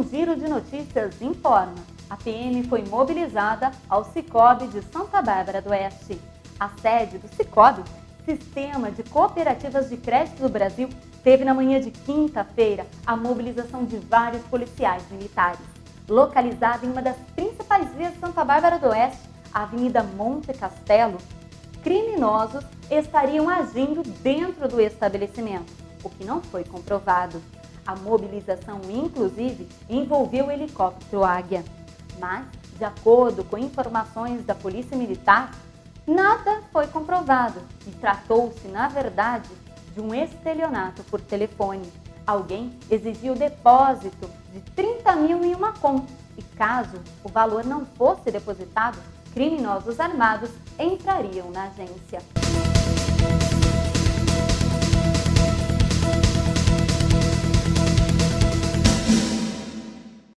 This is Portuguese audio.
Giro de Notícias informa. A PM foi mobilizada ao Sicoob de Santa Bárbara do Oeste. A sede do Sicoob, Sistema de Cooperativas de Crédito do Brasil, teve na manhã de quinta-feira a mobilização de vários policiais militares. Localizada em uma das principais vias de Santa Bárbara do Oeste, a Avenida Monte Castelo, criminosos estariam agindo dentro do estabelecimento, o que não foi comprovado. A mobilização, inclusive, envolveu o helicóptero Águia. Mas, de acordo com informações da Polícia Militar, nada foi comprovado e tratou-se, na verdade, de um estelionato por telefone. Alguém exigiu o depósito de 30 mil em uma conta e, caso o valor não fosse depositado, criminosos armados entrariam na agência.